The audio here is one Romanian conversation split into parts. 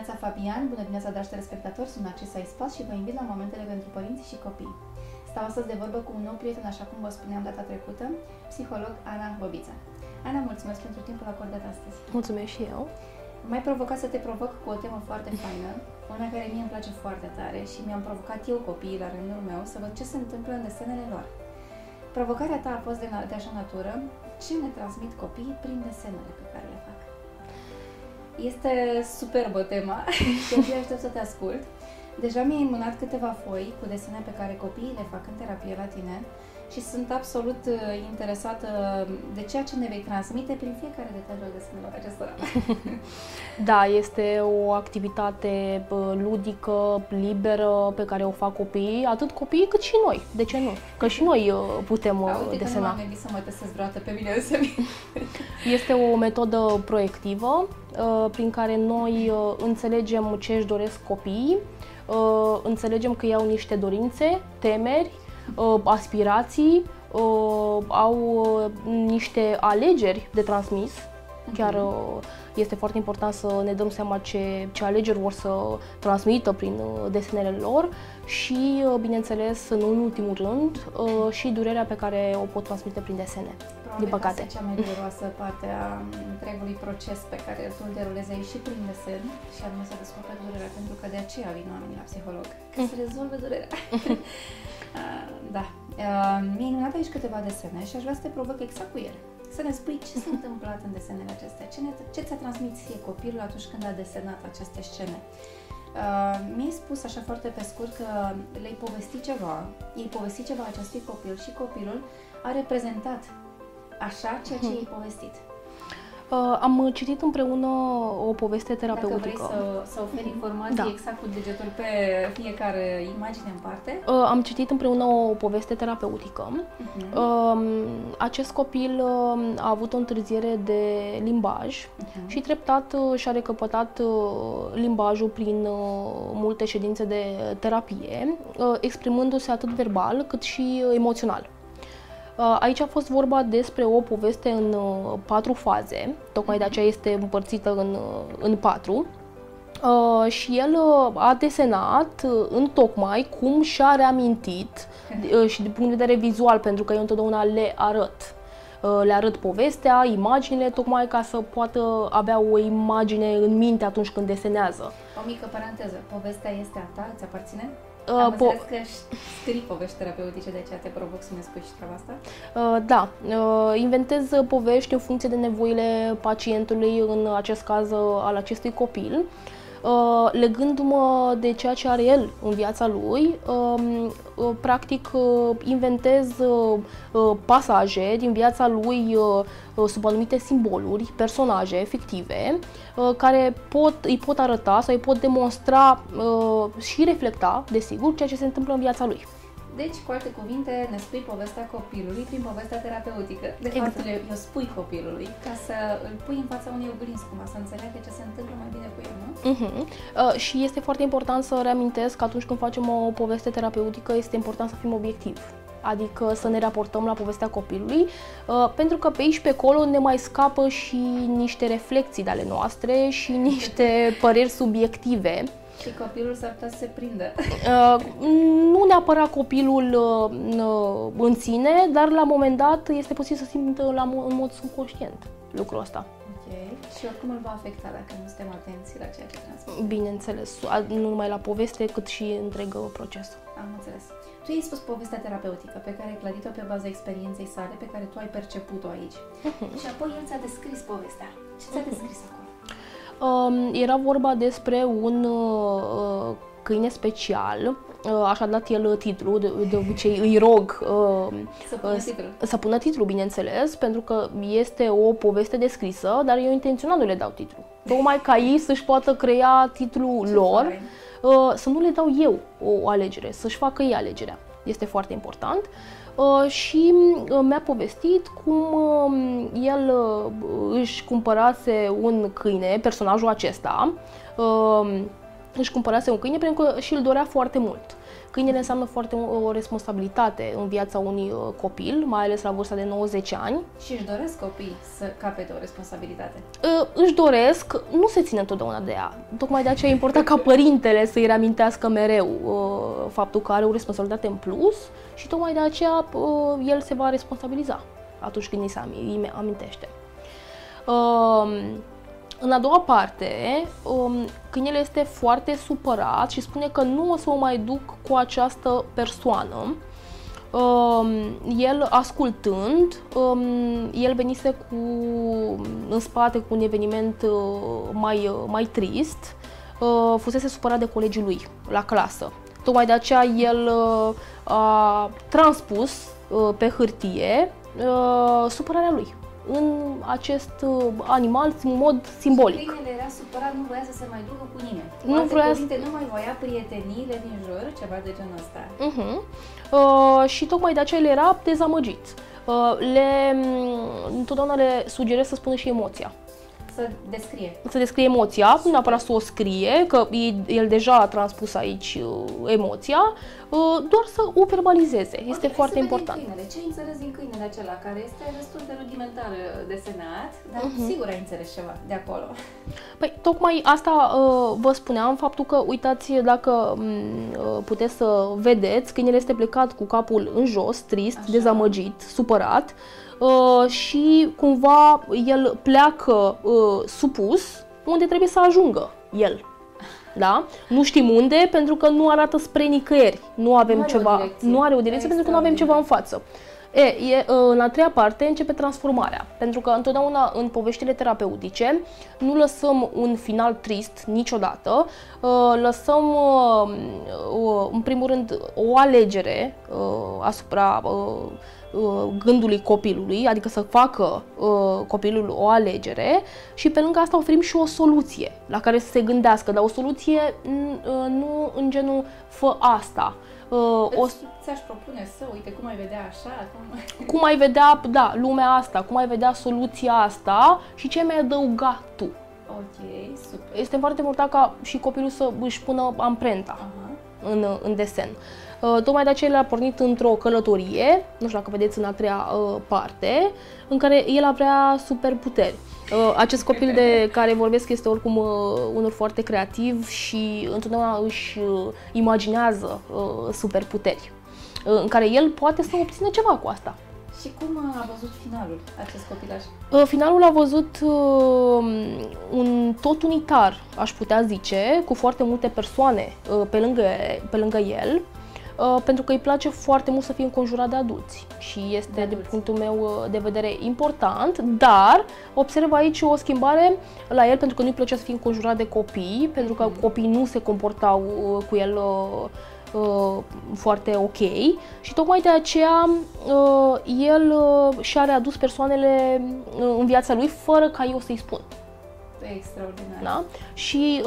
dimineața, Fabian! Bună dimineața, dragi telespectatori! Sunt Narcisa Ispas și vă invit la momentele pentru părinți și copii. Stau astăzi de vorbă cu un nou prieten, așa cum vă spuneam data trecută, psiholog Ana Bobița. Ana, mulțumesc pentru timpul acordat astăzi. Mulțumesc și eu. M-ai provocat să te provoc cu o temă foarte faină, una care mie îmi place foarte tare și mi-am provocat eu copiii la rândul meu să văd ce se întâmplă în desenele lor. Provocarea ta a fost de așa natură, ce ne transmit copiii prin desenele pe care le fac. Este superbă tema și abia aștept să te ascult. Deja mi-ai mânat câteva foi cu desene pe care copiii le fac în terapie la tine și sunt absolut interesată de ceea ce ne vei transmite prin fiecare detaliu al desenelor acestora. Da, este o activitate ludică, liberă, pe care o fac copiii, atât copiii cât și noi. De ce nu? Că și noi putem Uite desena. Că nu m-am gândit să mă testez vreodată pe mine însă. Este o metodă proiectivă prin care noi înțelegem ce își doresc copiii, înțelegem că ei au niște dorințe, temeri, aspirații, au niște alegeri de transmis. Chiar este foarte important să ne dăm seama ce alegeri vor să transmită prin desenele lor și, bineînțeles, în ultimul rând, și durerea pe care o pot transmite prin desene. Probabil din păcate. Asta e cea mai dureroasă parte a întregului proces pe care tu îl derulezi aici și prin desen și anume să descoperi durerea, pentru că de aceea vin oamenii la psiholog, ca să rezolve durerea. Da. Mi-ai minunat aici câteva desene și aș vrea să te provoc exact cu ele. Să ne spui ce s-a întâmplat în desenele acestea, ce ți-a transmis ție copilul atunci când a desenat aceste scene. Mi-ai spus așa foarte pe scurt că le-ai povestit ceva, i-ai povestit ceva acestui copil și copilul a reprezentat așa ceea ce i-ai povestit. Am citit împreună o poveste terapeutică. Dacă vrei să oferi informații exact cu degetul pe fiecare imagine în parte. Am citit împreună o poveste terapeutică. Acest copil a avut o întârziere de limbaj și treptat și-a recăpătat limbajul prin multe ședințe de terapie, exprimându-se atât verbal cât și emoțional. Aici a fost vorba despre o poveste în 4 faze, tocmai de aceea este împărțită în 4. Și el a desenat întocmai cum și-a reamintit și din punct de vedere vizual, pentru că eu întotdeauna le arăt povestea, imaginile, tocmai ca să poată avea o imagine în minte atunci când desenează. O mică paranteză, povestea este a ta, îți aparține? Am înțeles că scrii povești terapeutice, de aceea te provoc să ne spui și treaba asta? Da, inventez povești în funcție de nevoile pacientului, în acest caz al acestui copil, legându-mă de ceea ce are el în viața lui. Practic inventez pasaje din viața lui sub anumite simboluri, personaje fictive, care îi pot arăta sau îi pot demonstra și reflecta, desigur, ceea ce se întâmplă în viața lui. Deci, cu alte cuvinte, ne spui povestea copilului prin povestea terapeutică. De fapt, eu spui copilului ca să îl pui în fața unei oglinzi, cumva, să înțeleagă ce se întâmplă mai bine cu el, nu? Și este foarte important să reamintesc că atunci când facem o poveste terapeutică, este important să fim obiectivi. Adică să ne raportăm la povestea copilului, pentru că pe aici pe acolo ne mai scapă și niște reflexii de ale noastre și niște păreri subiective. Și copilul s-ar putea să se prindă. Nu neapărat copilul în sine, dar la un moment dat este posibil să simtă în mod subconștient lucrul ăsta. Ok. Și oricum îl va afecta dacă nu suntem atenți la ceea ce transmite. Bineînțeles, nu numai la poveste, cât și întreg procesul. Am înțeles. Tu ai spus povestea terapeutică pe care ai clădit-o pe baza experienței sale, pe care tu ai perceput-o aici. Și apoi el ți-a descris povestea. Ce ți-a descris acolo? Era vorba despre un câine special, așa a dat el titlul, de obicei îi rog să pună titlul, bineînțeles, pentru că este o poveste descrisă, dar eu intenționat nu le dau titlul. Tocmai ca ei să-și poată crea titlul lor, să nu le dau eu o alegere, să-și facă ei alegerea. Este foarte important. Și mi-a povestit cum el își cumpărase un câine, personajul acesta, își cumpărase un câine pentru că și îl dorea foarte mult. Câinele înseamnă o responsabilitate în viața unui copil, mai ales la vârsta de 90 ani. Și își doresc copiii să capete o responsabilitate? Își doresc, nu se ține întotdeauna de ea. Tocmai de aceea e important ca părintele să-i reamintească mereu faptul că are o responsabilitate în plus și tocmai de aceea el se va responsabiliza atunci când îi amintește. În a doua parte, câinele este foarte supărat și spune că nu o să o mai duc cu această persoană. El, ascultând, el venise în spate cu un eveniment mai trist, fusese supărat de colegii lui la clasă. Tocmai de aceea el a transpus pe hârtie supărarea lui în acest animal în mod simbolic. Câinele era supărat, nu voia să se mai ducă cu nimeni. Nu mai voia prieteniile din jur, ceva de genul ăsta. Și tocmai de aceea el era dezamăgit. Întotdeauna le sugerez să spună și emoția. Să descrie emoția, nu neapărat să o scrie, că el deja a transpus aici emoția, doar să o verbalizeze. Este foarte important. Ce ai înțeles din câinele acela, care este destul de rudimentar desenat, dar sigur ai înțeles ceva de acolo. Păi, tocmai asta vă spuneam, faptul că, uitați, dacă puteți să vedeți, câinele este plecat cu capul în jos, trist, dezamăgit, supărat, și cumva el pleacă supus unde trebuie să ajungă el. Da? Nu știm unde, pentru că nu arată spre nicăieri. Nu are o direcție pentru că nu avem ceva în față. În a treia parte începe transformarea, pentru că întotdeauna în poveștile terapeutice nu lăsăm un final trist niciodată, lăsăm în primul rând o alegere asupra gândului copilului, adică să facă copilul o alegere și pe lângă asta oferim și o soluție la care să se gândească, dar o soluție nu în genul fă asta. Ți-aș propune uite, cum ai vedea așa? Cum ai vedea, da, lumea asta, cum ai vedea soluția asta și ce mai adăuga tu. Ok, super. Este foarte important ca și copilul să își pună amprenta în desen. Tocmai de aceea el a pornit într-o călătorie, nu știu dacă vedeți în a treia parte, în care el avea superputeri. Acest copil de care vorbesc este oricum unul foarte creativ și întotdeauna își imaginează superputeri, în care el poate să obțină ceva cu asta. Și cum a văzut finalul acest copilaj? Finalul a văzut un tot unitar, aș putea zice, cu foarte multe persoane pe lângă el, pentru că îi place foarte mult să fie înconjurat de adulți și este, din punctul meu de vedere, important, dar observ aici o schimbare la el, pentru că nu-i plăcea să fie înconjurat de copii, pentru că copiii nu se comportau cu el foarte ok și tocmai de aceea el și-a readus persoanele în viața lui fără ca eu să-i spun. Extraordinar. Da? Și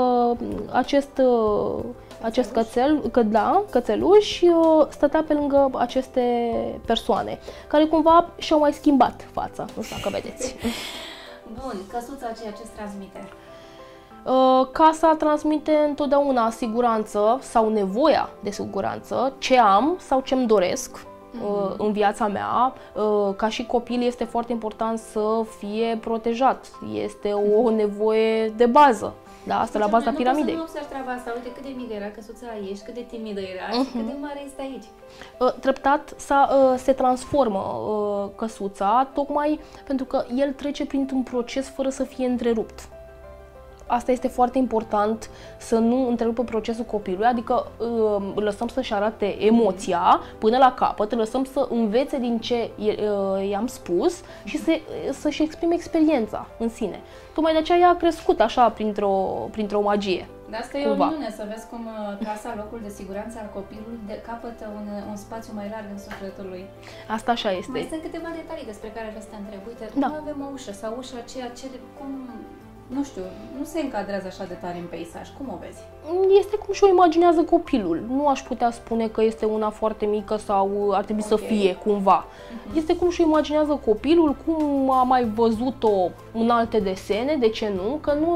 acest cățeluș stătea pe lângă aceste persoane, care cumva și-au mai schimbat fața, nu știu dacă vedeți. Bun, căsuța aceea ce transmite? Casa transmite întotdeauna siguranță sau nevoia de siguranță, ce am sau ce-mi doresc în viața mea. Ca și copil este foarte important să fie protejat, este o nevoie de bază. Da, asta la baza piramidei. Nu observ treaba asta, uite cât de mică era căsuța aici, cât de timidă era și cât de mare este aici. Treptat se transformă căsuța, tocmai pentru că el trece printr-un proces fără să fie întrerupt. Asta este foarte important, să nu întrerupă procesul copilului, adică îl lăsăm să-și arate emoția până la capăt, îl lăsăm să învețe din ce i-am spus și să-și exprime experiența în sine. Tocmai de aceea a crescut așa printr-o magie. Dar asta e o minune, să vezi cum casa, locul de siguranță al copilului, capătă un spațiu mai larg în sufletul lui. Asta așa este. Mai sunt câteva detalii despre care vreau să te întreb. Uite, nu avem o ușă sau ușa aceea, cum... Nu știu, nu se încadrează așa de tare în peisaj. Cum o vezi? Este cum și-o imaginează copilul. Nu aș putea spune că este una foarte mică sau ar trebui să fie cumva. Este cum și-o imaginează copilul, cum a mai văzut-o în alte desene, de ce nu? Că nu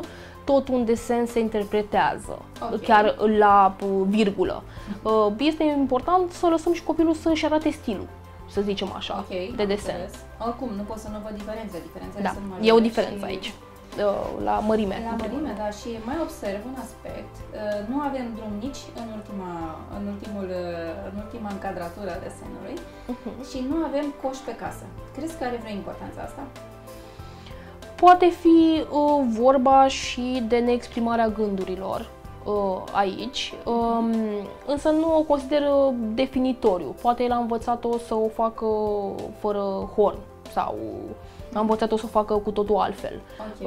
tot un desen se interpretează, chiar la virgulă. Este important să lăsăm și copilul să-și arate stilul, să zicem așa, de desen. Oricum, nu pot să nu văd diferențele. Da, sunt e o diferență aici. La mărime. La mărime, da, și mai observ un aspect. Nu avem drum nici în ultima încadratură a desenului și nu avem coș pe casă. Crezi că are vreo importanță asta? Poate fi vorba și de neexprimarea gândurilor aici, însă nu o consider definitoriu. Poate el a învățat-o să o facă fără horn sau a învățat-o să o facă cu totul altfel.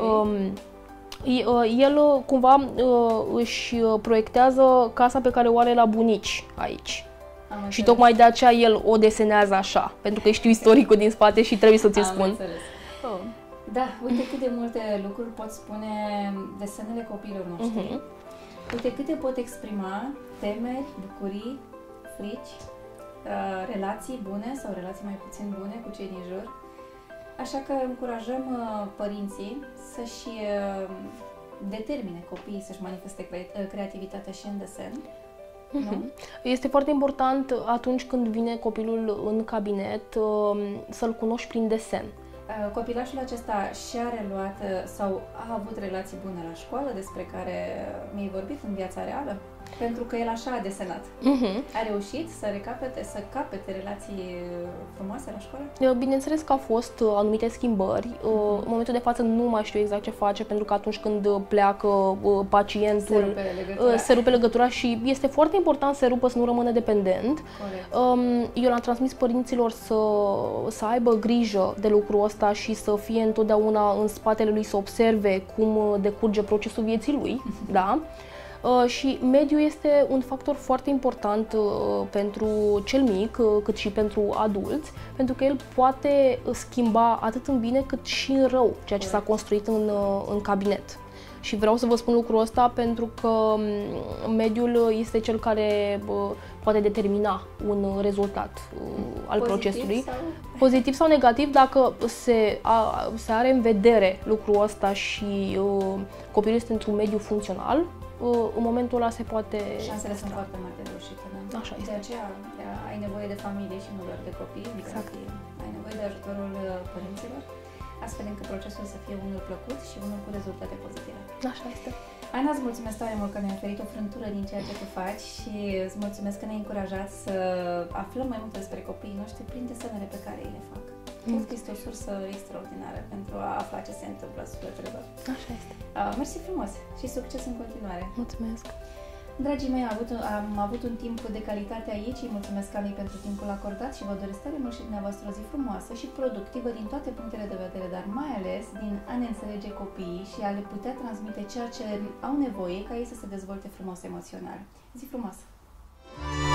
El cumva își proiectează casa pe care o are la bunici aici. Și tocmai de aceea el o desenează așa, pentru că știu istoricul din spate și trebuie să ți-l spun. Da, uite cât de multe lucruri pot spune desenele copiilor noștri. Uite câte pot exprima temeri, bucurii, frici, relații bune sau relații mai puțin bune cu cei din jur. Așa că încurajăm părinții să-și determine copiii să-și manifeste creativitatea și în desen. Nu? Este foarte important atunci când vine copilul în cabinet să-l cunoști prin desen. Copilașul acesta și-a reluat sau a avut relații bune la școală despre care mi-ai vorbit în viața reală? Pentru că el așa a desenat. A reușit să capete relații frumoase la școală? Bineînțeles că au fost anumite schimbări. În momentul de față nu mai știu exact ce face, pentru că atunci când pleacă pacientul se rupe legătura și este foarte important să rupă, să nu rămână dependent. Eu l-am transmis părinților să aibă grijă de lucrul ăsta și să fie întotdeauna în spatele lui, să observe cum decurge procesul vieții lui. Da? Și mediul este un factor foarte important pentru cel mic, cât și pentru adulți, pentru că el poate schimba atât în bine cât și în rău ceea ce s-a construit în cabinet. Și vreau să vă spun lucrul ăsta pentru că mediul este cel care poate determina un rezultat al procesului. Pozitiv sau negativ, dacă se are în vedere lucrul ăsta și copilul este într-un mediu funcțional, în momentul ăla se poate... Șansele sunt foarte mari de reușită, da? Așa este. De aceea ai nevoie de familie și nu doar de copii. Exact. Ai nevoie de ajutorul părinților, astfel încât procesul să fie unul plăcut și unul cu rezultate pozitive. Așa este. Ana, îți mulțumesc tare mult că ne-ai oferit o frântură din ceea ce tu faci și îți mulțumesc că ne-ai încurajat să aflăm mai mult despre copiii noștri prin desenele pe care ei le fac. Cred că este o sursă extraordinară pentru a afla ce se întâmplă sufletelor. Așa este. Mersi frumos și succes în continuare. Mulțumesc. Dragii mei, am avut un timp de calitate aici. Îi mulțumesc Anei pentru timpul acordat și vă doresc tare mult și dumneavoastră o zi frumoasă și productivă din toate punctele de vedere, dar mai ales din a ne înțelege copiii și a le putea transmite ceea ce au nevoie ca ei să se dezvolte frumos emoțional. Zi frumoasă!